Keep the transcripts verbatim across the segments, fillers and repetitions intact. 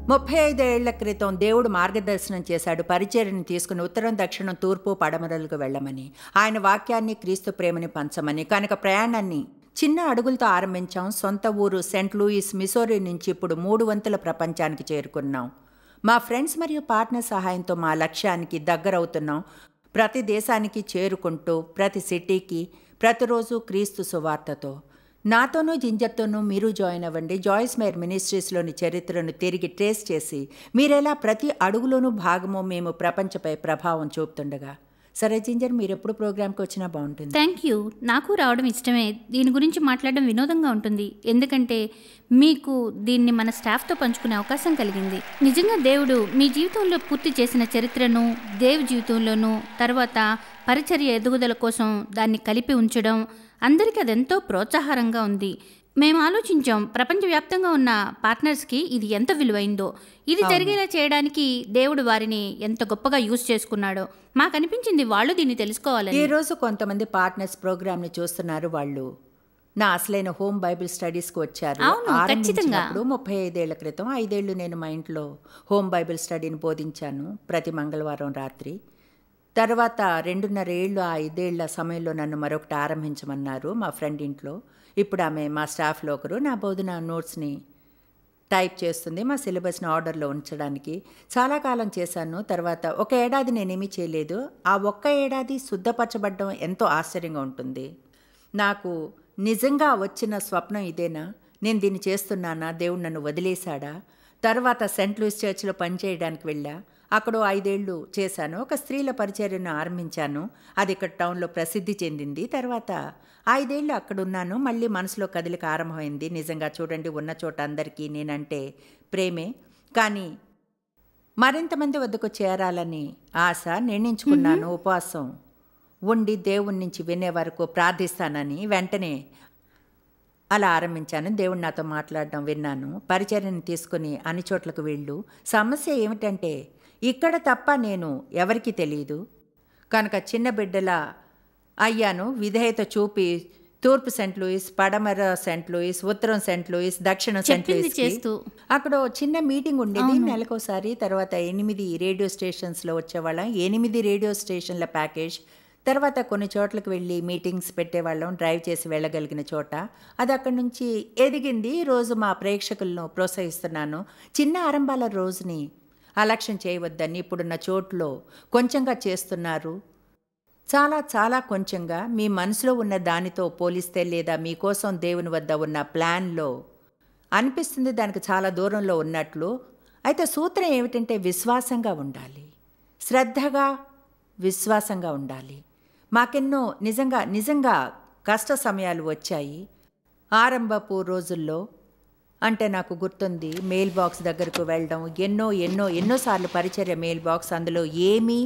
ముప్పై ఐదేళ్ల క్రితం దేవుడు మార్గదర్శనం చేశాడు పరిచర్యను తీసుకుని ఉత్తరం దక్షిణం తూర్పు పడమరలకు వెళ్ళమని, ఆయన వాక్యాన్ని క్రీస్తు ప్రేమని పంచమని. కనుక ప్రయాణాన్ని చిన్న అడుగులతో ఆరంభించాం. సొంత ఊరు సెంట్ లూయిస్ మిసోరీ నుంచి ఇప్పుడు మూడు వంతుల ప్రపంచానికి చేరుకున్నాం. మా ఫ్రెండ్స్ మరియు పార్ట్నర్ సహాయంతో మా లక్ష్యానికి దగ్గరవుతున్నాం. ప్రతి దేశానికి చేరుకుంటూ ప్రతి సిటీకి ప్రతిరోజు క్రీస్తు సువార్తతో. నాతోనూ జింజర్తోనూ మీరు జాయిన్ అవ్వండి. జాయిస్ మేర్ మినిస్ట్రీస్లోని చరిత్రను తిరిగి ట్రేస్ చేసి మీరెలా ప్రతి అడుగులోనూ భాగమో మేము ప్రపంచపై ప్రభావం చూపుతుండగా. సరే జింజర్, మీరు ఎప్పుడు ప్రోగ్రామ్కి వచ్చినా బాగుంటుంది. Thank you. నాకు రావడం ఇష్టమే. దీని గురించి మాట్లాడడం వినోదంగా ఉంటుంది, ఎందుకంటే మీకు దీన్ని మన స్టాఫ్తో పంచుకునే అవకాశం కలిగింది. నిజంగా దేవుడు మీ జీవితంలో పూర్తి చేసిన చరిత్రను దేవ్ జీవితంలోనూ తర్వాత పరిచర్య ఎదుగుదల కోసం దాన్ని కలిపి ఉంచడం అందరికీ అదెంతో ప్రోత్సాహకరంగా ఉంది. మేము ఆలోచించాం ప్రపంచవ్యాప్తంగా ఉన్న పార్ట్నర్స్కి ఇది ఎంత విలువైందో, ఇది జరిగేలా చేయడానికి దేవుడు వారిని ఎంత గొప్పగా యూజ్ చేసుకున్నాడో మాకు అనిపించింది. వాళ్ళు దీన్ని తెలుసుకోవాలి. ఈ రోజు కొంతమంది పార్ట్నర్స్ ప్రోగ్రామ్ని చూస్తున్నారు. వాళ్ళు నా అసలైన హోమ్ బైబిల్ స్టడీస్కి వచ్చారు. ఆరంభించినప్పుడు ముప్పై ఐదేళ్ల క్రితం ఐదేళ్లు నేను మా ఇంట్లో హోమ్ బైబిల్ స్టడీని బోధించాను ప్రతి మంగళవారం రాత్రి. తర్వాత రెండున్నర ఏళ్ళు ఆ ఐదేళ్ల సమయంలో నన్ను మరొకటి ఆరంభించమన్నారు మా ఫ్రెండ్ ఇంట్లో. ఇప్పుడు ఆమె మా స్టాఫ్లో ఒకరు నా బోధన నోట్స్ని టైప్ చేస్తుంది మా సిలబస్ని ఆర్డర్లో ఉంచడానికి. చాలా కాలం చేశాను. తర్వాత ఒక ఏడాది నేనేమీ చేయలేదు. ఆ ఒక్క ఏడాది శుద్ధపరచబడ్డం ఎంతో ఆశ్చర్యంగా ఉంటుంది. నాకు నిజంగా వచ్చిన స్వప్నం ఇదేనా? నేను దీన్ని చేస్తున్నానా? దేవుడు నన్ను వదిలేశాడా? తర్వాత సెంట్ లూయిస్ చర్చ్లో పనిచేయడానికి వెళ్ళా. అక్కడ ఐదేళ్లు చేశాను. ఒక స్త్రీల పరిచర్యను ఆరంభించాను. అది ఇక్కడ టౌన్లో ప్రసిద్ధి చెందింది. తర్వాత ఐదేళ్లు అక్కడ ఉన్నాను. మళ్ళీ మనసులో కదలిక ఆరంభమైంది. నిజంగా చూడండి, ఉన్న చోట అందరికీ నేనంటే ప్రేమే, కానీ మరింతమంది వద్దకు చేరాలని ఆశ. నిర్ణయించుకున్నాను ఉపవాసం ఉండి దేవుడి నుంచి వినే వరకు ప్రార్థిస్తానని. వెంటనే అలా ఆరంభించాను. దేవుడు నాతో మాట్లాడడం విన్నాను. పరిచర్యను తీసుకుని అన్ని చోట్లకు వెళ్ళు. సమస్య ఏమిటంటే ఇక్కడ తప్ప నేను ఎవరికీ తెలియదు. కనుక చిన్న బిడ్డలా అయ్యాను. విధేయత చూపి తూర్పు సెంట్ లూయిస్, పడమర సెంట్ లూయిస్, ఉత్తరం సెంట్ లూయిస్, దక్షిణం సెంట్ లూయిస్ అక్కడ చిన్న మీటింగ్ ఉండేది నెలకోసారి. తర్వాత ఎనిమిది రేడియో స్టేషన్స్లో వచ్చేవాళ్ళం. ఎనిమిది రేడియో స్టేషన్ల ప్యాకేజ్. తర్వాత కొన్ని చోట్లకు వెళ్ళి మీటింగ్స్ పెట్టేవాళ్ళం, డ్రైవ్ చేసి వెళ్ళగలిగిన చోట. అది అక్కడి నుంచి ఎదిగింది. రోజు మా ప్రేక్షకులను ప్రోత్సహిస్తున్నాను. చిన్న ఆరంభాల రోజుని అలక్ష్యం చేయవద్దని ఇప్పుడున్న చోట్లో కొంచెంగా చేస్తున్నారు. చాలా చాలా కొంచెంగా మీ మనసులో ఉన్న దానితో పోలిస్తే లేదా మీకోసం దేవుని వద్ద ఉన్న ప్లాన్లో అనిపిస్తుంది దానికి చాలా దూరంలో ఉన్నట్లు. అయితే సూత్రం ఏమిటంటే విశ్వాసంగా ఉండాలి, శ్రద్ధగా విశ్వాసంగా ఉండాలి. మాకెన్నో నిజంగా నిజంగా కష్ట సమయాలు వచ్చాయి ఆరంభపు రోజుల్లో. అంటే నాకు గుర్తుంది, మెయిల్ బాక్స్ దగ్గరకు వెళ్ళడం, ఎన్నో ఎన్నో ఎన్నోసార్లు పరిచర్య మెయిల్ బాక్స్, అందులో ఏమీ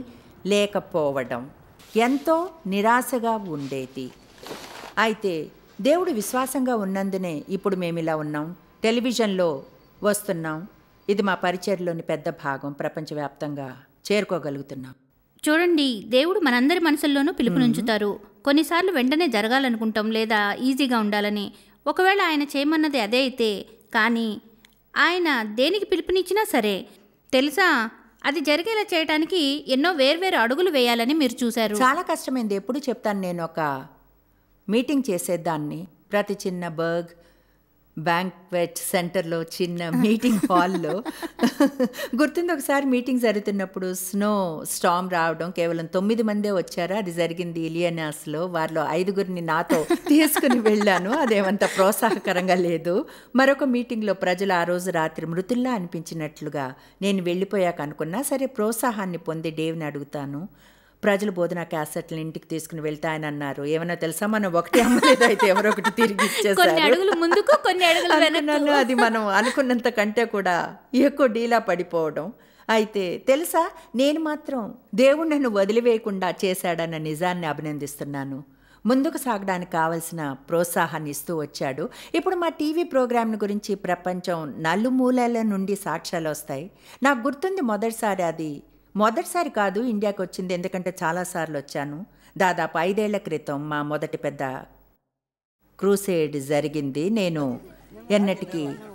లేకపోవడం ఎంతో నిరాశగా ఉండేది. అయితే దేవుడు విశ్వాసంగా ఉన్నందునే ఇప్పుడు మేము ఇలా ఉన్నాం, టెలివిజన్లో వస్తున్నాం. ఇది మా పరిచర్యలోని పెద్ద భాగం. ప్రపంచవ్యాప్తంగా చేరుకోగలుగుతున్నాం. చూడండి, దేవుడు మనందరి మనసుల్లోనూ పిలుపునుంచుతారు. కొన్నిసార్లు వెంటనే జరగాలనుకుంటాం లేదా ఈజీగా ఉండాలని. ఒకవేళ ఆయన చేయమన్నది అదే అయితే, కానీ ఆయన దేనికి పిలుపునిచ్చినా సరే, తెలుసా, అది జరిగేలా చేయడానికి ఎన్నో వేర్వేరు అడుగులు వేయాలని మీరు చూశారు. చాలా కష్టమైంది. ఎప్పుడు చెప్తాను, నేను ఒక మీటింగ్ చేసేదాన్ని ప్రతి చిన్న బర్గ్ బ్యాంక్వెట్ సెంటర్లో, చిన్న మీటింగ్ హాల్లో. గుర్తుంది, ఒకసారి మీటింగ్ జరుగుతున్నప్పుడు స్నో స్టామ్ రావడం, కేవలం తొమ్మిది మందే వచ్చారు. అది జరిగింది ఇలియనాస్లో. వారిలో ఐదుగురిని నాతో తీసుకుని వెళ్ళాను. అదేమంత ప్రోత్సాహకరంగా లేదు. మరొక మీటింగ్లో ప్రజలు ఆ రోజు రాత్రి మృతుల్లా అనిపించినట్లుగా నేను వెళ్ళిపోయాక అనుకున్నా, సరే ప్రోత్సాహాన్ని పొంది డేవ్ని అడుగుతాను. ప్రజలు బోధనా క్యాసెట్లను ఇంటికి తీసుకుని వెళ్తాయని అన్నారు. ఏమన్నా తెలుసా, మనం ఒకటి అమ్మలేదు, అయితే ఎవరొకటి తిరిగి ఇచ్చేసారు. అది మనం అనుకున్నంత కంటే కూడా ఎక్కువ డీలా పడిపోవడం. అయితే తెలుసా, నేను మాత్రం దేవుడు నన్ను వదిలివేయకుండా చేశాడన్న నిజాన్ని అభినందిస్తున్నాను. ముందుకు సాగడానికి కావలసిన ప్రోత్సాహాన్ని ఇస్తూ వచ్చాడు. ఇప్పుడు మా టీవీ ప్రోగ్రామ్ గురించి ప్రపంచం నలుమూలల నుండి సాక్ష్యాలు వస్తాయి. నాకు గుర్తుంది, మొదటిసారి అది మొదటిసారి కాదు ఇండియాకి వచ్చింది, ఎందుకంటే చాలాసార్లు వచ్చాను. దాదాపు ఐదేళ్ల క్రితం మా మొదటి పెద్ద క్రూసేడ్ జరిగింది. నేను ఎన్నటికీ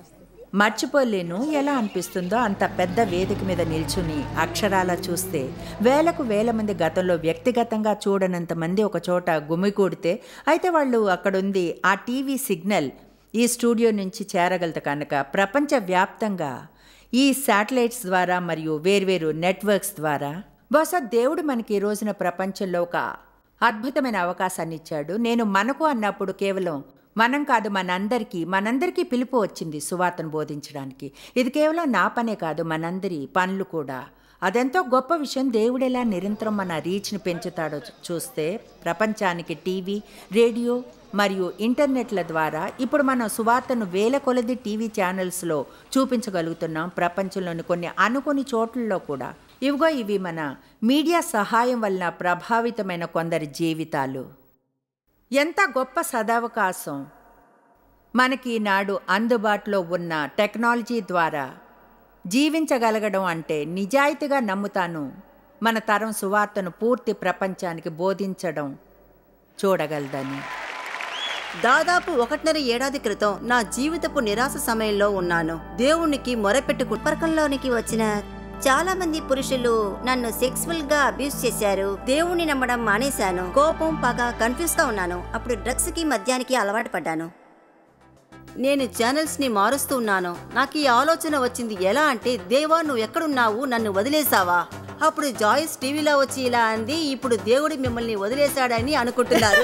మర్చిపోలేను. ఎలా అనిపిస్తుందో అంత పెద్ద వేదిక మీద నిల్చుని అక్షరాలా చూస్తే వేలకు వేల మంది గతంలో వ్యక్తిగతంగా చూడనంత మంది ఒక చోట గుమికూడితే అయితే వాళ్ళు అక్కడుంది ఆ టీవీ సిగ్నల్ ఈ స్టూడియో నుంచి చేరగలదు కనుక ప్రపంచవ్యాప్తంగా ఈ శాటిలైట్స్ ద్వారా మరియు వేర్వేరు నెట్వర్క్స్ ద్వారా బహుశా దేవుడు మనకి ఈ రోజున ప్రపంచంలో ఒక అద్భుతమైన అవకాశాన్ని ఇచ్చాడు. నేను మనకు అన్నప్పుడు కేవలం మనం కాదు, మనందరికీ మనందరికీ పిలుపు వచ్చింది సువార్తను బోధించడానికి. ఇది కేవలం నా పనే కాదు, మనందరి పనులు కూడా. అదెంతో గొప్ప విషయం. దేవుడు ఎలా నిరంతరం మన రీచ్ని పెంచుతాడో చూస్తే ప్రపంచానికి టీవీ, రేడియో మరియు ఇంటర్నెట్ల ద్వారా ఇప్పుడు మనం సువార్తను వేల కొలది టీవీ ఛానల్స్లో చూపించగలుగుతున్నాం. ప్రపంచంలోని కొన్ని అనుకోని చోట్లలో కూడా. ఇవిగో ఇవి మన మీడియా సహాయం వలన ప్రభావితమైన కొందరి జీవితాలు. ఎంత గొప్ప సదవకాశం మనకి ఈనాడు అందుబాటులో ఉన్న టెక్నాలజీ ద్వారా జీవించగలగడం అంటే నిజాయితీగా నమ్ముతాను మన తరం సువార్తను పూర్తి ప్రపంచానికి బోధించడం చూడగలదని. దాదాపు ఒకటిన్నర ఏడాది క్రితం నా జీవితపు నిరాశ సమయంలో ఉన్నాను. దేవునికి మొరపెట్టుకు సంపర్కంలోనికి వచ్చిన చాలా మంది పురుషులు నన్ను సెక్సువల్ గా అబ్యూస్ చేశారు. దేవుణ్ణి నమ్మడం మానేశాను. కోపం, పగ, కన్ఫ్యూజ్ గా ఉన్నాను. అప్పుడు డ్రగ్స్ కి మద్యానికి అలవాటు పడ్డాను. నేను ఛానల్స్ ని మారుస్తూ ఉన్నాను. నాకు ఈ ఆలోచన వచ్చింది. ఎలా అంటే, దేవా నువ్వు ఎక్కడున్నావు, నన్ను వదిలేసావా? అప్పుడు జాయిస్ టీవీలో వచ్చి ఇలా అంది, ఇప్పుడు దేవుడు మిమ్మల్ని వదిలేశాడని అనుకుంటున్నారు.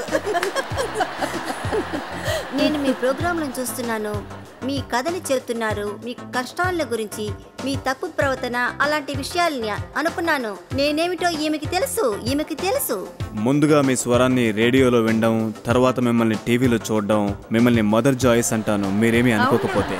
నేను మీ ప్రోగ్రాంలను చూస్తున్నాను, మీ కథలు చెబుతున్నారు, మీ కష్టాల గురించి, మీ తప్పు ప్రవర్తన, అలాంటి విషయాల్ని అనుకున్నాను. నేనేమిటో ఈమెకి తెలుసు, ఈమెకి తెలుసు. ముందుగా మీ స్వరాన్ని రేడియోలో వినడం, తర్వాత మిమ్మల్ని టీవీలో చూడడం, మిమ్మల్ని మదర్ జాయిస్ అంటాను, మీరేమీ అనుకోకపోతే.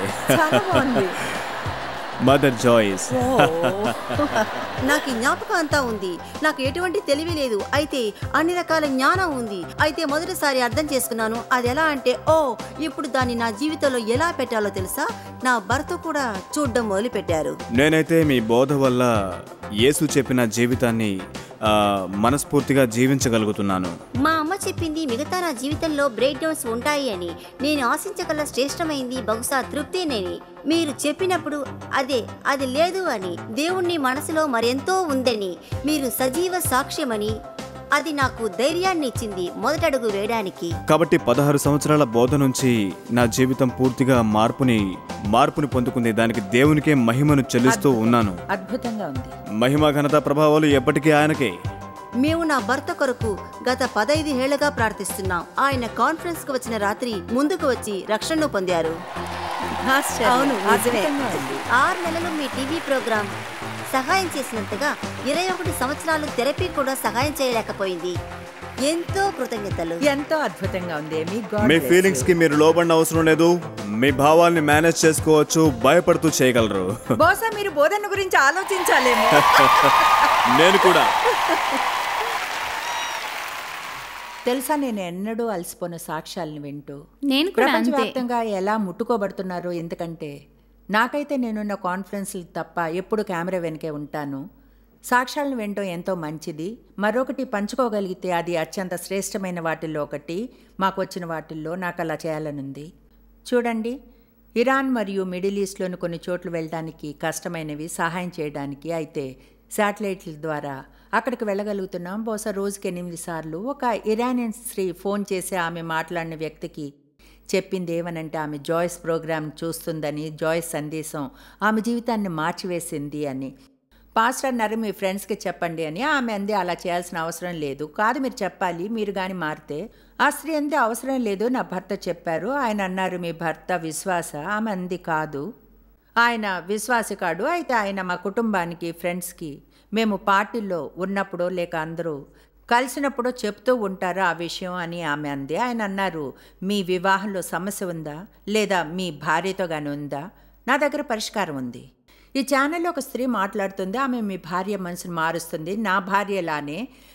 Mother Joyce. నాకు జ్ఞాపకం అంతా ఉంది. నాకు ఎటువంటి తెలివి లేదు, అయితే అన్ని రకాల జ్ఞానం ఉంది. అయితే మొదటిసారి అర్థం చేసుకున్నాను. అది ఎలా అంటే, ఓ ఇప్పుడు దాన్ని నా జీవితంలో ఎలా పెట్టాలో తెలుసా? నా భర్త కూడా చూడడం మొదలు పెట్టారు. నేనైతే మీ బోధ వల్ల యేసు చెప్పిన జీవితాన్ని మనస్ఫూర్తిగా జీవించగలుగుతున్నాను. మా అమ్మ చెప్పింది మిగతా నా జీవితంలో బ్రేక్ డౌన్స్ ఉంటాయి అని. నేను ఆశించగల శ్రేష్టమైంది బహుశా తృప్తినేని. మీరు చెప్పినప్పుడు అదే అది లేదు అని, దేవుణ్ణి మనసులో మరెంతో ఉందని, మీరు సజీవ సాక్ష్యమని, అది నాకు ధైర్యాన్ని ఇచ్చింది మొదటడుగు వేయడానికి. కాబట్టి పదహారు సంవత్సరాల బోధ నుంచి నా జీవితం పూర్తిగా మార్పుని మార్పుని పొందుకుంది. దానికి దేవునికే మహిమను చెల్లిస్తూ ఉన్నాను. అద్భుతంగా ఉంది. మహిమ, ఘనత, ప్రభావాలు ఎప్పటికీ ఆయనకే. మేము నా భర్త కొరకు గత పదైదు ఏళ్లుగా ప్రార్థిస్తున్నాం. ఆయన కాన్ఫరెన్స్ కు వచ్చిన రాత్రి ముందుకు వచ్చి రక్షణను పొందారు. అవును, ఆరు నెలలు మీ టీవీ ప్రోగ్రాం సహాయం చేసినంతగా ఇరవై ఒకటి సంవత్సరాలు థెరపీ కూడా సహాయం చేయలేకపోయింది. ఎంతో కృతజ్ఞతలు. ఎంతో అద్భుతంగా ఉంది. మీ ఫీలింగ్స్ కి మీరు లోబడిన అవసరం లేదు. మీ భావాల్ని మేనేజ్ చేసుకోవచ్చు. భయపడుతూ చేయగలరు. బహుశా మీరు బోధన గురించి ఆలోచించాలేమో. నేను కూడా. తెలుసా, నేను ఎన్నడూ అలసిపోయిన సాక్ష్యాలను వింటూ నేను ప్రపంచవ్యాప్తంగా ఎలా ముట్టుకోబడుతున్నారో. ఎందుకంటే నాకైతే నేనున్న కాన్ఫరెన్స్లు తప్ప ఎప్పుడు కెమెరా వెనకే ఉంటాను. సాక్ష్యాలను వినటం ఎంతో మంచిది. మరొకటి పంచుకోగలిగితే అది అత్యంత శ్రేష్టమైన వాటిల్లో ఒకటి. మాకు వచ్చిన వాటిల్లో నాకు అలా చేయాలనుంది. చూడండి, ఇరాన్ మరియు మిడిల్ ఈస్ట్లోని కొన్ని చోట్ల వెళ్ళడానికి కష్టమైనవి, సహాయం చేయడానికి. అయితే శాటిలైట్ల ద్వారా అక్కడికి వెళ్ళగలుగుతున్నాం. బహుశా రోజుకి ఎనిమిది సార్లు. ఒక ఇరానియన్ స్త్రీ ఫోన్ చేసి ఆమె మాట్లాడిన వ్యక్తికి చెప్పింది ఏమనంటే, ఆమె జాయిస్ ప్రోగ్రామ్ చూస్తుందని, జాయిస్ సందేశం ఆమె జీవితాన్ని మార్చివేసింది అని. పాస్టర్ అన్నారు, మీ ఫ్రెండ్స్కి చెప్పండి అని. ఆమె అంది, అలా చేయాల్సిన అవసరం లేదు. కాదు, మీరు చెప్పాలి, మీరు కానీ మారితే. ఆ స్త్రీ అంది, అవసరం లేదు, నా భర్త చెప్పారు. ఆయన అన్నారు, మీ భర్త విశ్వాస? ఆమె అంది, కాదు, ఆయన విశ్వాసి కాడు. అయితే ఆయన మా కుటుంబానికి, ఫ్రెండ్స్కి, మేము పార్టీల్లో ఉన్నప్పుడు లేక అందరూ కలిసినప్పుడు చెప్తూ ఉంటారు ఆ విషయం అని ఆమె అంది. ఆయన అన్నారు, మీ వివాహంలో సమస్య ఉందా, లేదా మీ భార్యతో కానీ ఉందా? నా దగ్గర పరిష్కారం ఉంది. ఈ ఛానల్లో ఒక స్త్రీ మాట్లాడుతుంది. ఆమె మీ భార్య మనసును మారుస్తుంది. నా భార్యలానే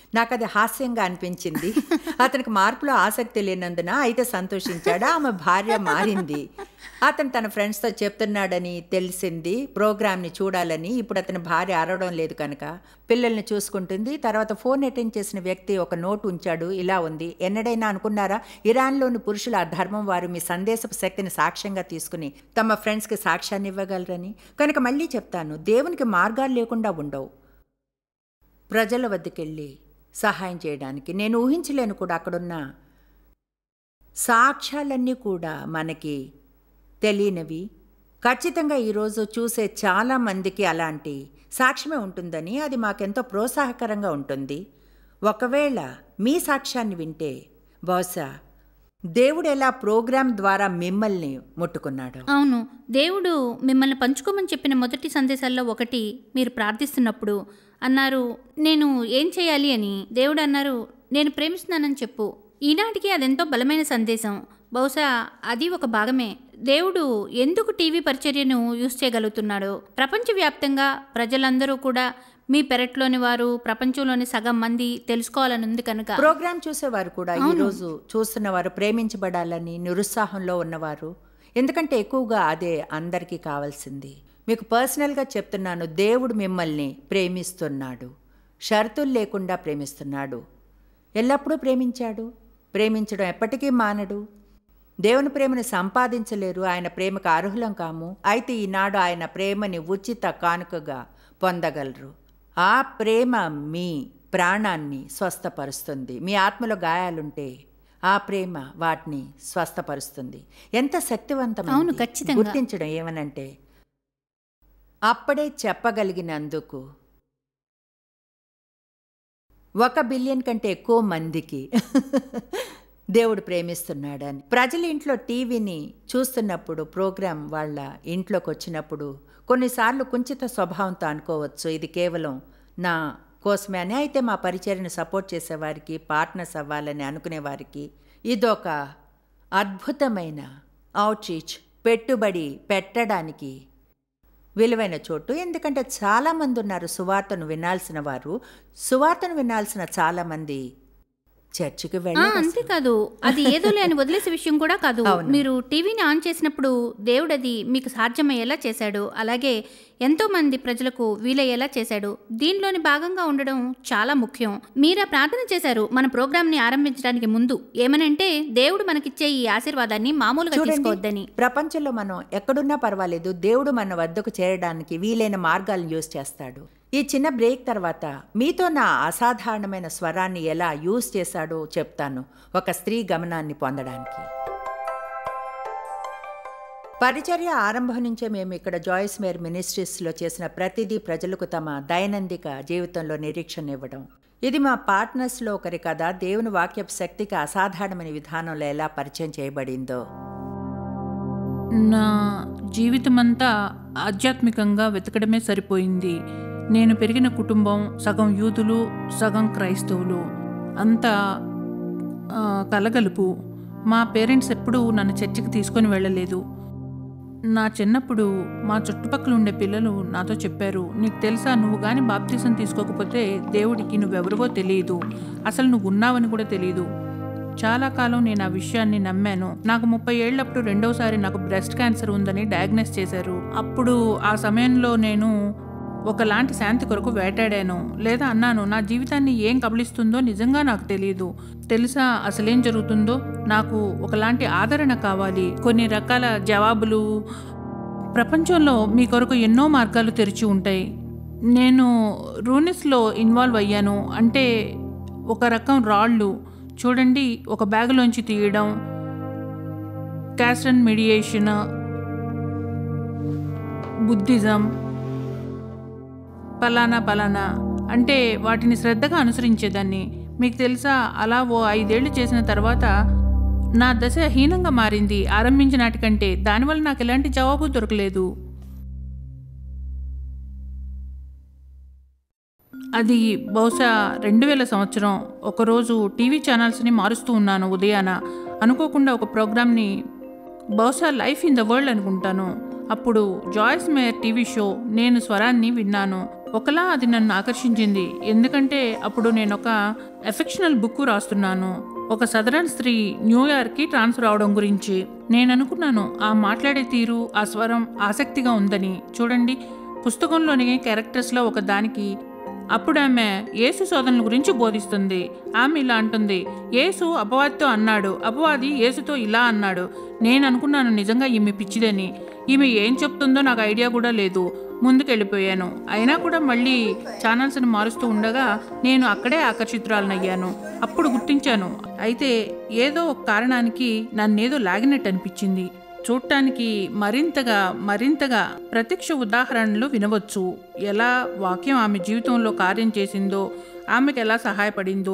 నాకు అది హాస్యంగా అనిపించింది. అతనికి మార్పులో ఆసక్తి లేనందున అయితే సంతోషించాడు. ఆమె భార్య మారింది. అతను తన ఫ్రెండ్స్తో చెప్తున్నాడని తెలిసింది, ప్రోగ్రామ్ని చూడాలని. ఇప్పుడు అతని భార్య అరవడం లేదు కనుక పిల్లల్ని చూసుకుంటుంది. తర్వాత ఫోన్ అటెండ్ చేసిన వ్యక్తి ఒక నోట్ ఉంచాడు, ఇలా ఉంది: ఎన్నడైనా అనుకున్నారా ఇరాన్లోని పురుషుల అధర్మం వారు మీ సందేశపు శక్తిని సాక్ష్యంగా తీసుకుని తమ ఫ్రెండ్స్కి సాక్ష్యాన్ని ఇవ్వగలరని? కనుక మళ్ళీ చెప్తాను, దేవునికి మార్గాలు లేకుండా ఉండవు. ప్రజల వద్దకెళ్ళి సహాయం చేయడానికి నేను ఊహించలేను కూడా. అక్కడున్న సాక్ష్యాలన్నీ కూడా మనకి తెలియనివి. ఖచ్చితంగా ఈరోజు చూసే చాలామందికి అలాంటి సాక్ష్యమే ఉంటుందని, అది మాకెంతో ప్రోత్సాహకరంగా ఉంటుంది. ఒకవేళ మీ సాక్ష్యాన్ని వింటే బహుశా దేవుడు ఎలా ప్రోగ్రాం ద్వారా మిమ్మల్ని ముట్టుకున్నాడు. అవును, దేవుడు మిమ్మల్ని పంచుకోమని చెప్పిన మొదటి సందేశాల్లో ఒకటి, మీరు ప్రార్థిస్తున్నప్పుడు అన్నారు, నేను ఏం చేయాలి అని. దేవుడు అన్నారు, నేను ప్రేమిస్తున్నానని చెప్పు. ఈనాటికి అదెంతో బలమైన సందేశం. బహుశా అది ఒక భాగమే. దేవుడు ఎందుకు టీవీ పరిచర్యను యూజ్ చేయగలుగుతున్నాడో, ప్రపంచవ్యాప్తంగా ప్రజలందరూ కూడా, మీ పెరట్లోని వారు, ప్రపంచంలోని సగం మంది తెలుసుకోవాలని ఉంది కనుక. ప్రోగ్రాం చూసేవారు కూడా ఈరోజు చూస్తున్నవారు ప్రేమించబడాలని నిరుత్సాహంలో ఉన్నవారు, ఎందుకంటే ఎక్కువగా అదే అందరికీ కావాల్సింది. మీకు పర్సనల్గా చెప్తున్నాను, దేవుడు మిమ్మల్ని ప్రేమిస్తున్నాడు, షరతులు లేకుండా ప్రేమిస్తున్నాడు, ఎల్లప్పుడూ ప్రేమించాడు. ప్రేమించడం ఎప్పటికీ మానడు. దేవుని ప్రేమను సంపాదించలేరు, ఆయన ప్రేమకు అర్హులం కాము. అయితే ఈనాడు ఆయన ప్రేమని ఉచిత కానుకగా పొందగలరు. ఆ ప్రేమ మీ ప్రాణాన్ని స్వస్థపరుస్తుంది. మీ ఆత్మలో గాయాలుంటే ఆ ప్రేమ వాటిని స్వస్థపరుస్తుంది. ఎంత శక్తివంతమైన గుర్తించడం ఏమనంటే, అప్పుడే చెప్పగలిగినందుకు ఒక బిలియన్ కంటే ఎక్కువ మందికి దేవుడు ప్రేమిస్తున్నాడని. ప్రజల ఇంట్లో టీవీని చూస్తున్నప్పుడు, ప్రోగ్రాం వాళ్ళ ఇంట్లోకి వచ్చినప్పుడు కొన్నిసార్లు కుంచిత స్వభావంతో అనుకోవచ్చు, ఇది కేవలం నా కోసమే అని. అయితే మా పరిచర్యను సపోర్ట్ చేసేవారికి, పార్ట్నర్స్ అవ్వాలని అనుకునేవారికి ఇదొక అద్భుతమైన అవుట్రీచ్, పెట్టుబడి పెట్టడానికి విలువైన చోటు. ఎందుకంటే చాలామంది ఉన్నారు సువార్తను వినాల్సిన వారు, సువార్తను వినాల్సిన చాలామంది చర్చికి వెళ్ళి. అంతేకాదు, అది ఏదోలే అని వదిలేసే విషయం కూడా కాదు. మీరు టీవీని ఆన్ చేసినప్పుడు దేవుడు అది మీకు సాధ్యమయ్యేలా చేశాడు, అలాగే ఎంతో మంది ప్రజలకు వీలయ్యేలా చేశాడు. దీనిలోని భాగంగా ఉండడం చాలా ముఖ్యం. మీరా ప్రార్థన చేశారు మన ప్రోగ్రామ్ని ఆరంభించడానికి ముందు, ఏమనంటే దేవుడు మనకిచ్చే ఈ ఆశీర్వాదాన్ని మామూలుగా తీసుకోవద్దని. ప్రపంచంలో మనం ఎక్కడున్నా పర్వాలేదు, దేవుడు మన వద్దకు చేరడానికి వీలైన మార్గాలను యూజ్ చేస్తాడు. ఈ చిన్న బ్రేక్ తర్వాత మీతో నా అసాధారణమైన స్వరాన్ని ఎలా యూజ్ చేశాడో చెప్తాను, ఒక స్త్రీ గమనాన్ని పొందడానికి. పరిచర్య ఆరంభం నుంచే మేము ఇక్కడ జాయిస్ మేర్ మినిస్ట్రీస్లో చేసిన ప్రతిదీ ప్రజలకు తమ దైనందిక జీవితంలో నిరీక్షణ ఇవ్వడం. ఇది మా పార్ట్నర్స్లో ఒకరి కథ, దేవుని వాక్యపు శక్తికి అసాధారణమైన విధానంలో ఎలా పరిచయం చేయబడిందో. నా జీవితమంతా ఆధ్యాత్మికంగా వెతకడమే సరిపోయింది. నేను పెరిగిన కుటుంబం సగం యూదులు సగం క్రైస్తవులు, అంతా కలగలుపు. మా పేరెంట్స్ ఎప్పుడూ నన్ను చర్చికి తీసుకొని వెళ్ళలేదు. నా చిన్నప్పుడు మా చుట్టుపక్కల ఉండే పిల్లలు నాతో చెప్పారు, నీకు తెలుసా, నువ్వు కానీ బాప్తిసం తీసుకోకపోతే దేవుడికి నువ్వెవరివో తెలియదు, అసలు నువ్వు ఉన్నావని కూడా తెలియదు. చాలా కాలం నేను ఆ విషయాన్ని నమ్మాను. నాకు ముప్పై ఏళ్ళప్పుడు రెండోసారి నాకు బ్రెస్ట్ క్యాన్సర్ ఉందని డయాగ్నోస్ చేశారు. అప్పుడు ఆ సమయంలో నేను ఒకలాంటి శాంతి కొరకు వేటాడాను, లేదా అన్నాను, నా జీవితాన్ని ఏం కబలిస్తుందో నిజంగా నాకు తెలియదు. తెలుసా అసలేం జరుగుతుందో? నాకు ఒకలాంటి ఆదరణ కావాలి, కొన్ని రకాల జవాబులు. ప్రపంచంలో మీ కొరకు ఎన్నో మార్గాలు తెరిచి ఉంటాయి. నేను రూనిస్లో ఇన్వాల్వ్ అయ్యాను. అంటే ఒక రకం రాళ్ళు చూడండి, ఒక బ్యాగులోంచి తీయడం, క్యాస్ట్ అండ్ మీడియేషన్, బుద్ధిజం, పలానా పలానా అంటే వాటిని శ్రద్ధగా అనుసరించేదాన్ని. మీకు తెలుసా, అలా ఓ ఐదేళ్లు చేసిన తర్వాత నా దశ హీనంగా మారింది ఆరంభించిన నాటికంటే. దానివల్ల నాకు ఎలాంటి జవాబు దొరకలేదు. అది బహుశా రెండు వేల సంవత్సరం. ఒకరోజు టీవీ ఛానల్స్ని మారుస్తూ ఉన్నాను. ఉదయాన అనుకోకుండా ఒక ప్రోగ్రామ్ని, బహుశా లైఫ్ ఇన్ ద వరల్డ్ అనుకుంటాను, అప్పుడు జాయిస్ మేయర్ టీవీ షో నేను స్వరాన్ని విన్నాను. ఒకలా అది నన్ను ఆకర్షించింది. ఎందుకంటే అప్పుడు నేను ఒక ఎఫెక్షనల్ బుక్ రాస్తున్నాను, ఒక సదరన్ స్త్రీ న్యూయార్క్కి ట్రాన్స్ఫర్ అవడం గురించి. నేను అనుకున్నాను ఆ మాట్లాడే తీరు, ఆ స్వరం ఆసక్తిగా ఉందని. చూడండి, పుస్తకంలోని క్యారెక్టర్స్లో ఒక దానికి అప్పుడు ఆమె యేసు శోధనల గురించి బోధిస్తుంది. ఆమె ఇలా అంటుంది, యేసు అపవాదితో అన్నాడు, అపవాది యేసుతో ఇలా అన్నాడు. నేను అనుకున్నాను నిజంగా ఈమె పిచ్చిదని. ఈమె ఏం చెప్తుందో నాకు ఐడియా కూడా లేదు. ముందుకెళ్ళిపోయాను. అయినా కూడా మళ్ళీ ఛానల్స్ని మారుస్తూ ఉండగా నేను అక్కడే ఆకర్షితురాలనయ్యాను. అప్పుడు గుర్తించాను, అయితే ఏదో ఒక కారణానికి నన్నేదో లాగినట్టు అనిపించింది. చూడటానికి మరింతగా మరింతగా ప్రత్యక్ష ఉదాహరణలు వినవచ్చు. ఎలా వాక్యం ఆమె జీవితంలో కార్యం చేసిందో, ఆమెకు ఎలా సహాయపడిందో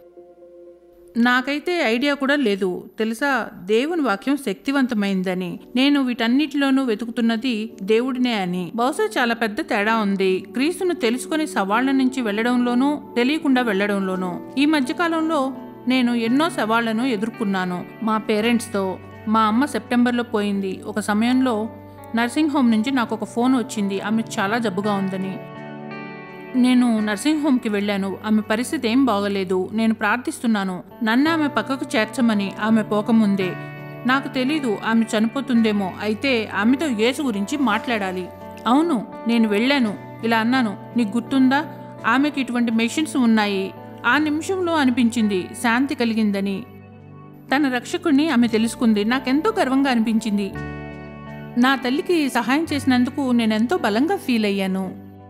నాకైతే ఐడియా కూడా లేదు. తెలుసా, దేవుని వాక్యం శక్తివంతమైందని. నేను వీటన్నిటిలోనూ వెతుకుతున్నది దేవుడినే అని. బహుశా చాలా పెద్ద తేడా ఉంది క్రీస్తును తెలుసుకుని సవాళ్ల నుంచి వెళ్లడంలోనూ తెలియకుండా వెళ్లడంలోనూ. ఈ మధ్యకాలంలో నేను ఎన్నో సవాళ్లను ఎదుర్కొన్నాను. మా పేరెంట్స్తో. మా అమ్మ సెప్టెంబర్లో పోయింది. ఒక సమయంలో నర్సింగ్ హోమ్ నుంచి నాకు ఒక ఫోన్ వచ్చింది, ఆమె చాలా జబ్బుగా ఉందని. నేను నర్సింగ్ హోమ్కి వెళ్ళాను. ఆమె పరిస్థితి ఏం బాగలేదు. నేను ప్రార్థిస్తున్నాను, నన్ను ఆమె పక్కకు చేర్చమని. ఆమె పోకముందే నాకు తెలీదు ఆమె చనిపోతుందేమో, అయితే ఆమెతో యేసు గురించి మాట్లాడాలి. అవును, నేను వెళ్ళాను. ఇలా అన్నాను, నీకు గుర్తుందా, ఆమెకి ఇటువంటి మెషిన్స్ ఉన్నాయి. ఆ నిమిషంలో అనిపించింది శాంతి కలిగిందని. తన రక్షకుడిని ఆమె తెలుసుకుంది. నాకెంతో గర్వంగా అనిపించింది. నా తల్లికి సహాయం చేసినందుకు నేనెంతో బలంగా ఫీల్ అయ్యాను.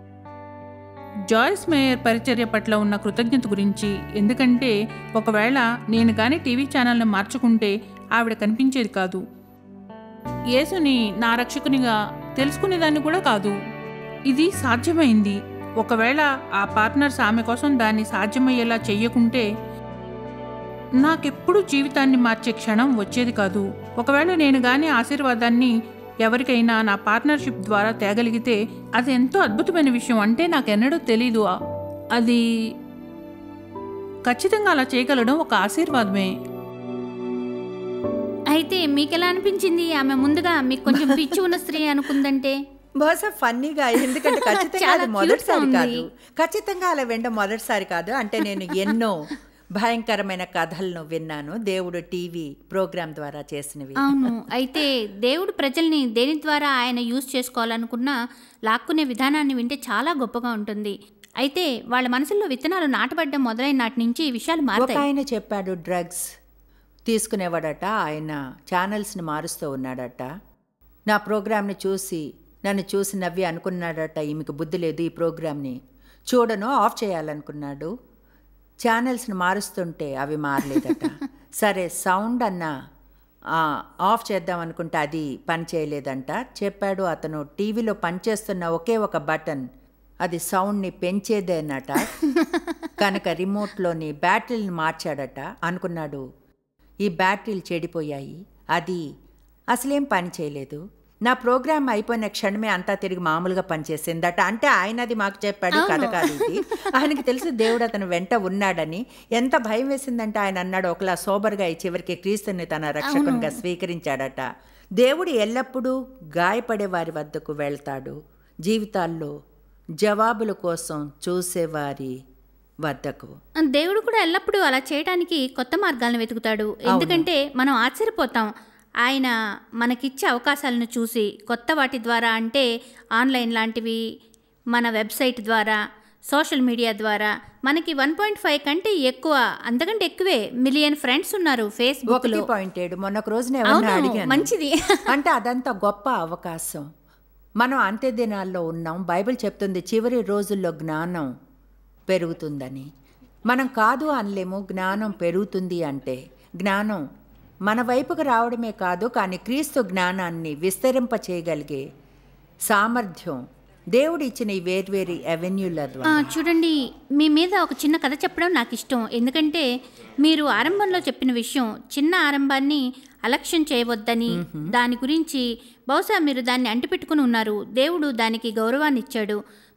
జాయిస్ మేయర్ పరిచర్య పట్ల ఉన్న కృతజ్ఞత గురించి. ఎందుకంటే ఒకవేళ నేను కానీ టీవీ ఛానల్ని మార్చుకుంటే ఆవిడ కనిపించేది కాదు. యేసుని నా రక్షకునిగా తెలుసుకునేదాన్ని కూడా కాదు. ఇది సాధ్యమైంది. ఒకవేళ ఆ పార్ట్నర్స్ ఆమె కోసం దాన్ని సాధ్యమయ్యేలా చెయ్యకుంటే నాకెప్పుడు జీవితాన్ని మార్చే క్షణం వచ్చేది కాదు. ఒకవేళ నేను గాని ఆశీర్వాదాన్ని ఎవరికైనా నా పార్ట్నర్షిప్ ద్వారా తేగలిగితే అది ఎంతో అద్భుతమైన విషయం. అంటే నాకెన్నడూ తెలీదు. అది ఖచ్చితంగా అలా చేయగలడం ఒక ఆశీర్వాదమే. అయితే మీకెలా అనిపించింది? ఆమె ముందుగా మీకు కొంచెం పిచ్చి ఉన్న స్త్రీ అనుకుందంటే బహుశా ఫన్నీగా, ఎందుకంటే ఖచ్చితంగా అది మొదటిసారి కాదు. ఖచ్చితంగా అలా వినడం మొదటిసారి కాదు. అంటే నేను ఎన్నో భయంకరమైన కథలను విన్నాను దేవుడు టీవీ ప్రోగ్రాం ద్వారా చేసినవి. అవును, అయితే దేవుడు ప్రజల్ని దేని ద్వారా ఆయన యూజ్ చేసుకోవాలనుకున్నా లాక్కునే విధానాన్ని వింటే చాలా గొప్పగా ఉంటుంది. అయితే వాళ్ళ మనసుల్లో విత్తనాలు నాటబడ్డం మొదలైన నాటి నుంచి ఈ విషయాలు మారుతాయి. ఒక ఆయన చెప్పాడు, డ్రగ్స్ తీసుకునేవాడట, ఆయన ఛానల్స్ని మారుస్తూ ఉన్నాడట. నా ప్రోగ్రామ్ని చూసి నన్ను చూసి నవ్వి అనుకున్నాడట, ఈమెకు బుద్ధి లేదు, ఈ ప్రోగ్రామ్ని చూడను, ఆఫ్ చేయాలనుకున్నాడు. ఛానల్స్ని మారుస్తుంటే అవి మారలేదట. సరే సౌండ్ అన్నా ఆఫ్ చేద్దాం అనుకుంటే అది పని చేయలేదంట. చెప్పాడు అతను టీవీలో పనిచేస్తున్న ఒకే ఒక బటన్ అది సౌండ్ని పెంచేదేనట. కనుక రిమోట్లోని బ్యాటరీని మార్చాడట. అనుకున్నాడు ఈ బ్యాటరీలు చెడిపోయాయి, అది అసలేం పని చేయలేదు. నా ప్రోగ్రామ్ అయిపోయిన క్షణమే అంతా తిరిగి మామూలుగా పనిచేసిందట. అంటే ఆయన అది మాకు చెప్పాడు, కథ కాదు ఇది. ఆయనకి తెలుసు దేవుడు అతను వెంట ఉన్నాడని. ఎంత భయం వేసిందంటే ఆయన అన్నాడు, ఒకలా సోబర్గా ఈ చివరికి క్రీస్తుని తన రక్షకునిగా స్వీకరించాడట. దేవుడు ఎల్లప్పుడూ గాయపడే వారి వద్దకు వెళ్తాడు, జీవితాల్లో జవాబుల కోసం చూసేవారి వద్దకు. దేవుడు కూడా ఎల్లప్పుడూ అలా చేయడానికి కొత్త మార్గాలను వెతుకుతాడు. ఎందుకంటే మనం ఆశ్చర్యపోతాం ఆయన మనకిచ్చే అవకాశాలను చూసి. కొత్త వాటి ద్వారా అంటే ఆన్లైన్ లాంటివి, మన వెబ్సైట్ ద్వారా, సోషల్ మీడియా ద్వారా మనకి వన్ పాయింట్ ఫైవ్ కంటే ఎక్కువ, అంతకంటే ఎక్కువే మిలియన్ ఫ్రెండ్స్ ఉన్నారు ఫేస్బుక్లో. పాయింట్ ఏడు మొన్న ఒక రోజున ఏమన్నా అడిగాను, మంచిది అంటే అదంతా గొప్ప అవకాశం. మనం అంత్య దినాల్లో ఉన్నాం. బైబిల్ చెప్తుంది చివరి రోజుల్లో జ్ఞానం పెరుగుతుందని. మనం కాదు అనలేము. జ్ఞానం పెరుగుతుంది అంటే జ్ఞానం మన వైపుకు రావడమే కాదు, కానీ క్రీస్తు జ్ఞానాన్ని విస్తరింప చేయగలిగే సామర్థ్యం దేవుడు ఇచ్చిన ఈ వేర్వేరు అవెన్యూల ద్వారా. చూడండి, మీ మీద ఒక చిన్న కథ చెప్పడం నాకు ఇష్టం. ఎందుకంటే మీరు ఆరంభంలో చెప్పిన విషయం, చిన్న ఆరంభాన్ని అలక్ష్యం చేయవద్దని, దాని గురించి బహుశా మీరు దాన్ని అంటిపెట్టుకుని ఉన్నారు. దేవుడు దానికి గౌరవాన్ని ఇచ్చాడు.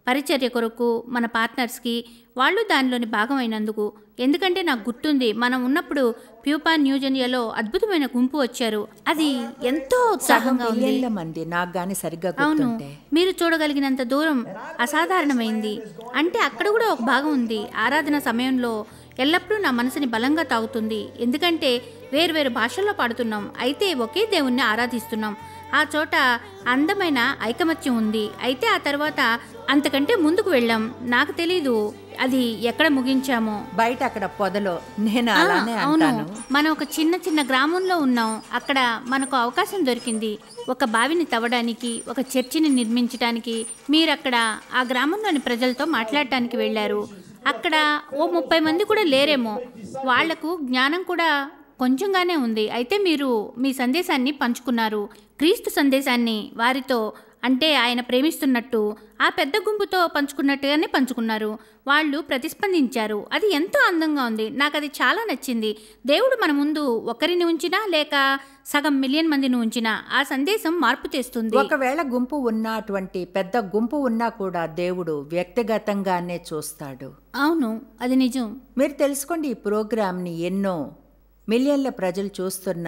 పరిచర్య కొరకు మన పార్ట్నర్స్కి వాళ్ళు దానిలోని భాగం అయినందుకు. ఎందుకంటే నాకు గుర్తుంది, మనం ఉన్నప్పుడు ప్యూపా న్యూజెనియాలో అద్భుతమైన గుంపు వచ్చారు. అది ఎంతో ఉత్సాహంగా ఉంది. మిలియన్ల మంది నాకు గాని సరిగ్గా అవును, గుర్తుంటే. మీరు చూడగలిగినంత దూరం అసాధారణమైంది. అంటే అక్కడ కూడా ఒక భాగం ఉంది. ఆరాధన సమయంలో ఎల్లప్పుడూ నా మనసుని బలంగా తాగుతుంది. ఎందుకంటే వేరువేరు భాషల్లో పాడుతున్నాం, అయితే ఒకే దేవుణ్ణి ఆరాధిస్తున్నాం. ఆ చోట అందమైన ఐకమత్యం ఉంది. అయితే ఆ తర్వాత అంతకంటే ముందుకు వెళ్ళాం. నాకు తెలీదు అది ఎక్కడ ముగించామో. బయట అక్కడ పొదలో నేను ఆ, అలానే అవును, అంటాను. మనం ఒక చిన్న చిన్న గ్రామంలో ఉన్నాం. అక్కడ మనకు అవకాశం దొరికింది ఒక బావిని తవ్వడానికి, ఒక చర్చిని నిర్మించడానికి. మీరు అక్కడ ఆ గ్రామంలోని ప్రజలతో మాట్లాడటానికి వెళ్ళారు. అక్కడ ఓ ముప్పై మంది కూడా లేరేమో, వాళ్లకు జ్ఞానం కూడా కొంచెంగానే ఉంది. అయితే మీరు మీ సందేశాన్ని పంచుకున్నారు, క్రీస్తు సందేశాన్ని వారితో, అంటే ఆయన ప్రేమిస్తున్నట్టు ఆ పెద్ద గుంపుతో పంచుకున్నట్టుగానే పంచుకున్నారు. వాళ్ళు ప్రతిస్పందించారు. అది ఎంతో అందంగా ఉంది. నాకు అది చాలా నచ్చింది. దేవుడు మన ముందు ఒకరిని ఉంచినా లేక సగం మిలియన్ మందిని ఉంచినా ఆ సందేశం మార్పు తెస్తుంది. ఒకవేళ గుంపు ఉన్నా, అటువంటి పెద్ద గుంపు ఉన్నా కూడా దేవుడు వ్యక్తిగతంగానే చూస్తాడు. అవును, అది నిజం. మీరు తెలుసుకోండి, ఈ ప్రోగ్రామ్ని ఎన్నో మిలియన్ల ప్రజలు చూస్తున్నా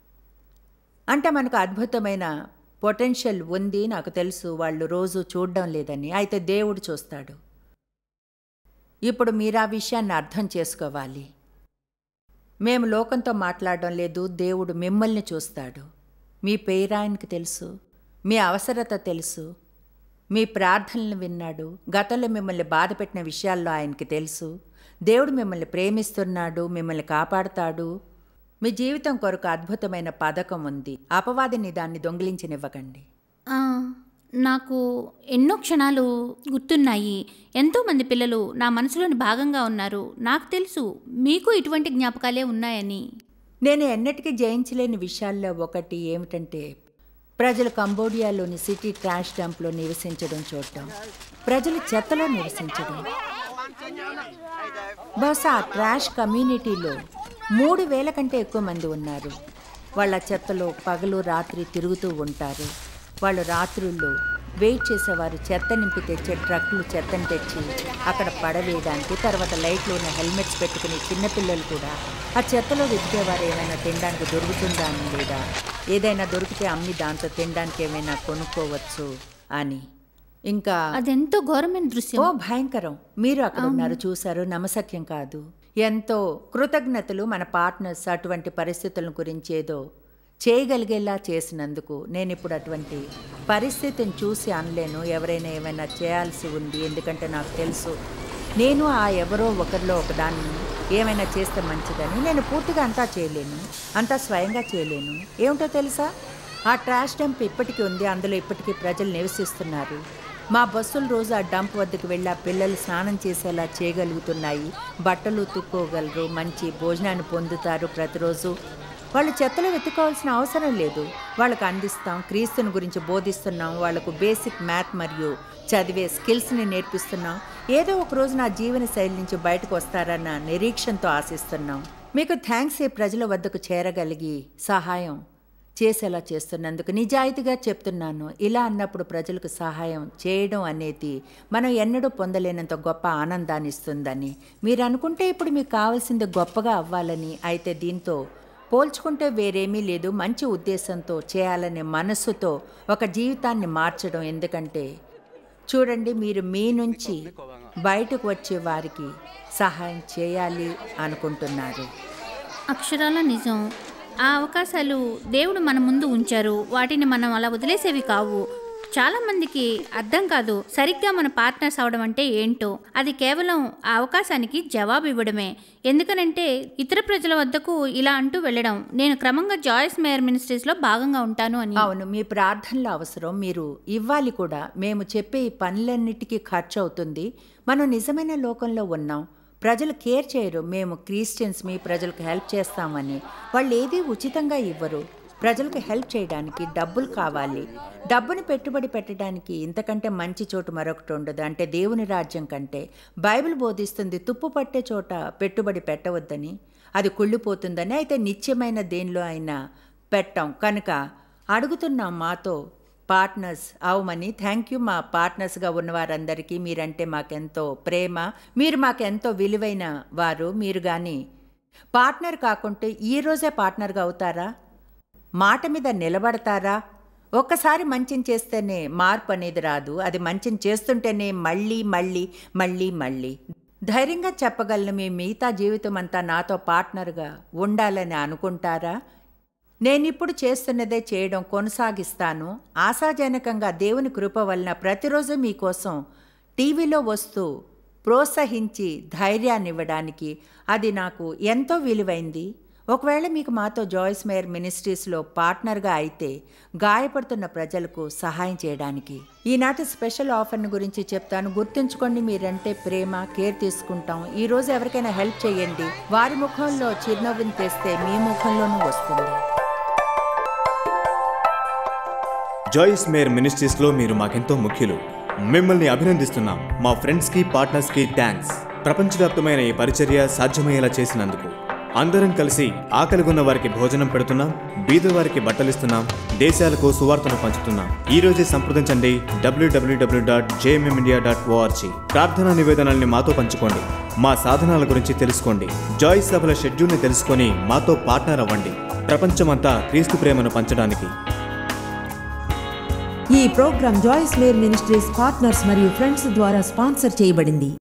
అంటే మనకు అద్భుతమైన పొటెన్షియల్ ఉంది. నాకు తెలుసు వాళ్ళు రోజు చూడడం లేదని, అయితే దేవుడు చూస్తాడు. ఇప్పుడు మీరు ఆ విషయాన్ని అర్థం చేసుకోవాలి. మేము లోకంతో మాట్లాడడం లేదు, దేవుడు మిమ్మల్ని చూస్తాడు. మీ పేరు ఆయనకు తెలుసు, మీ అవసరత తెలుసు, మీ ప్రార్థనలు విన్నాడు. గతంలో మిమ్మల్ని బాధ పెట్టిన విషయాల్లో ఆయనకి తెలుసు. దేవుడు మిమ్మల్ని ప్రేమిస్తున్నాడు, మిమ్మల్ని కాపాడుతాడు. మీ జీవితం కొరకు అద్భుతమైన పథకం ఉంది. అపవాదిని దాన్ని దొంగిలించనివ్వకండి. ఆ, నాకు ఎన్నో క్షణాలు గుర్తున్నాయి. ఎంతోమంది పిల్లలు నా మనసులోని భాగంగా ఉన్నారు. నాకు తెలుసు మీకు ఇటువంటి జ్ఞాపకాలే ఉన్నాయని. నేను ఎన్నటికీ జయించలేని విషయాల్లో ఒకటి ఏమిటంటే, ప్రజలు కంబోడియాలోని సిటీ ట్రాష్ డంప్లో నివసించడం చూడటం, ప్రజలు చెత్తలో నివసించడం. బహుశా ఆ ట్రాష్ కమ్యూనిటీలో మూడు వేల కంటే ఎక్కువ మంది ఉన్నారు. వాళ్ళ చెత్తలో పగలు రాత్రి తిరుగుతూ ఉంటారు. వాళ్ళు రాత్రుల్లో వెయిట్ చేసేవారు. చెత్త నింపి తెచ్చే ట్రక్లు చెత్తని తెచ్చి అక్కడ పడవేయడానికి, తర్వాత లైట్లు ఉన్న హెల్మెట్స్ పెట్టుకుని చిన్నపిల్లలు కూడా ఆ చెత్తలో వెతికేవారు ఏమైనా తినడానికి దొరుకుతుందా అని, లేదా ఏదైనా దొరికితే అమ్మి దాంతో తినడానికి ఏమైనా కొనుక్కోవచ్చు అని. ఇంకా అదెంతో ఘోరమైన దృశ్యం. ఓ భయంకరం. మీరు అక్కడ ఉన్నారు, చూశారు. నమ్మశక్యం కాదు. ఎంతో కృతజ్ఞతలు మన పార్ట్నర్స్ అటువంటి పరిస్థితుల గురించి ఏదో చేయగలిగేలా చేసినందుకు. నేను ఇప్పుడు అటువంటి పరిస్థితిని చూసి అనలేను ఎవరైనా ఏమైనా చేయాల్సి ఉంది, ఎందుకంటే నాకు తెలుసు నేను ఆ ఎవరో ఒకరిలో ఒకదాన్ని ఏమైనా చేస్తే మంచిదని. నేను పూర్తిగా అంతా చేయలేను, అంతా స్వయంగా చేయలేను. ఏమిటో తెలుసా, ఆ ట్రాష్ డంప్ ఇప్పటికీ ఉంది, అందులో ఇప్పటికీ ప్రజలు నివసిస్తున్నారు. మా బస్సులు రోజు ఆ డంప్ వద్దకు వెళ్ళి ఆ పిల్లలు స్నానం చేసేలా చేయగలుగుతున్నాయి, బట్టలు ఉతుక్కోగలరు, మంచి భోజనాన్ని పొందుతారు. ప్రతిరోజు వాళ్ళు చెత్తలో వెతుక్కోవాల్సిన అవసరం లేదు. వాళ్ళకు అందిస్తాం, క్రీస్తుని గురించి బోధిస్తున్నాం, వాళ్లకు బేసిక్ మ్యాథ్ మరియు చదివే స్కిల్స్ని నేర్పిస్తున్నాం. ఏదో ఒక రోజు నా జీవన శైలి నుంచి బయటకు వస్తారన్న నిరీక్షణతో ఆశిస్తున్నాం. మీకు థ్యాంక్స్. ఈ ప్రజల వద్దకు చేరగలిగి సహాయం చేసేలా చేస్తున్నందుకు నిజాయితీగా చెప్తున్నాను. ఇలా అన్నప్పుడు ప్రజలకు సహాయం చేయడం అనేది మనం ఎన్నడూ పొందలేనంత గొప్ప ఆనందాన్ని ఇస్తుందని మీరు అనుకుంటే ఇప్పుడు మీకు కావాల్సింది గొప్పగా అవ్వాలని. అయితే దీంతో పోల్చుకుంటే వేరేమీ లేదు. మంచి ఉద్దేశంతో చేయాలనే మనస్సుతో ఒక జీవితాన్ని మార్చడం. ఎందుకంటే చూడండి, మీరు మీ నుంచి బయటకు వచ్చే వారికి సహాయం చేయాలి అనుకుంటున్నారు. అక్షరాల నిజం. ఆ అవకాశాలు దేవుడు మన ముందు ఉంచారు. వాటిని మనం అలా వదిలేసేవి కావు. చాలామందికి అర్థం కాదు సరిగ్గా మన పార్ట్నర్స్ అవడం అంటే ఏంటో. అది కేవలం ఆ అవకాశానికి జవాబు ఇవ్వడమే. ఎందుకనంటే ఇతర ప్రజల వద్దకు ఇలా అంటూ వెళ్ళడం, నేను క్రమంగా జాయిస్ మేయర్ మినిస్ట్రీస్లో భాగంగా ఉంటాను అని. అవును, మీ ప్రార్థనల అవసరం. మీరు ఇవ్వాలి కూడా. మేము చెప్పే ఈ పనులన్నిటికీ ఖర్చు అవుతుంది. మనం నిజమైన లోకంలో ఉన్నాం. ప్రజలు కేర్ చేయరు. మేము క్రిస్టియన్స్ మీ ప్రజలకు హెల్ప్ చేస్తామని. వాళ్ళు ఏదీ ఉచితంగా ఇవ్వరు. ప్రజలకు హెల్ప్ చేయడానికి డబ్బులు కావాలి. డబ్బుని పెట్టుబడి పెట్టడానికి ఇంతకంటే మంచి చోటు మరొకటి ఉండదు. అంటే దేవుని రాజ్యం కంటే. బైబిల్ బోధిస్తుంది తుప్పు పట్టే చోట పెట్టుబడి పెట్టవద్దని, అది కుళ్ళిపోతుందని. అయితే నిత్యమైన దేనిలో అయినా పెట్టాం కనుక అడుగుతున్నాం, మాతో పార్ట్నర్స్ అవమని. Thank you. మా పార్ట్నర్స్గా ఉన్న వారందరికీ మీరంటే మాకెంతో ప్రేమ, మీరు మాకెంతో విలువైన వారు. మీరు కానీ పార్ట్నర్ కాకుంటే ఈరోజే పార్ట్నర్గా అవుతారా? మాట మీద నిలబడతారా? ఒక్కసారి మంచిని చేస్తేనే మార్పు అనేది రాదు, అది మంచిని చేస్తుంటేనే మళ్ళీ మళ్ళీ మళ్ళీ మళ్ళీ. ధైర్యంగా చెప్పగలను, మీ మిగతా జీవితం అంతా నాతో పార్ట్నర్గా ఉండాలని అనుకుంటారా? నేనిప్పుడు చేస్తున్నదే చేయడం కొనసాగిస్తాను. ఆశాజనకంగా దేవుని కృప వలన ప్రతిరోజు మీకోసం టీవీలో వస్తూ ప్రోత్సహించి ధైర్యాన్ని ఇవ్వడానికి అది నాకు ఎంతో విలువైంది. ఒకవేళ మీకు మాతో జాయిస్ మేయర్ మినిస్ట్రీస్లో పార్ట్నర్గా అయితే గాయపడుతున్న ప్రజలకు సహాయం చేయడానికి ఈనాటి స్పెషల్ ఆఫర్ని గురించి చెప్తాను. గుర్తుంచుకోండి, మీరంటే ప్రేమ, కేర్ తీసుకుంటాం. ఈరోజు ఎవరికైనా హెల్ప్ చేయండి. వారి ముఖంలో చిరునవ్వుని తెస్తే మీ ముఖంలోనూ వస్తుంది. జాయిస్ మేయర్ మినిస్ట్రీస్లో మీరు మాకెంతో ముఖ్యులు. మిమ్మల్ని అభినందిస్తున్నాం. మా ఫ్రెండ్స్కి, పార్ట్నర్స్కి థ్యాంక్స్. ప్రపంచవ్యాప్తమైన ఈ పరిచర్య సాధ్యమయ్యేలా చేసినందుకు. అందరం కలిసి ఆకలిగొన్న వారికి భోజనం పెడుతున్నాం, బీదవారికి బట్టలిస్తున్నాం, దేశాలకు సువార్తను పంచుతున్నాం. ఈ రోజే సంప్రదించండి WWW dot JMM India dot ORG. ప్రార్థనా నివేదనల్ని మాతో పంచుకోండి. మా సాధనాల గురించి తెలుసుకోండి. జాయిస్ సభల షెడ్యూల్ని తెలుసుకొని మాతో పార్ట్నర్ అవ్వండి. ప్రపంచమంతా క్రీస్తు ప్రేమను పంచడానికి. ఈ program Joyce Meyer ministries partners మరియు ఫ్రెండ్స్ ద్వారా స్పాన్సర్ చేయబడింది.